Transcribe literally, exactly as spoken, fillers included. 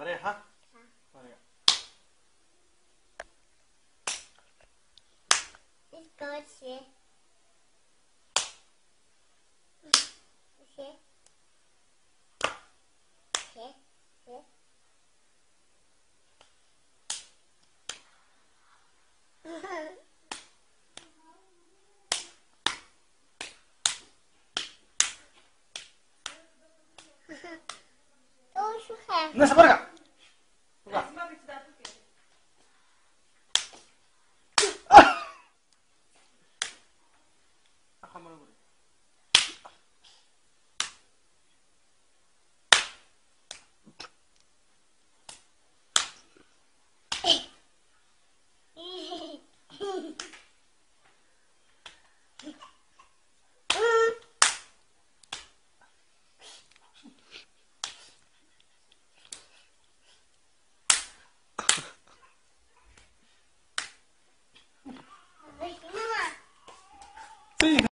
Vale, ha. Vale. Biscoche. Sì. Sì. Sì. Oh, suhe. No se porga. Sí.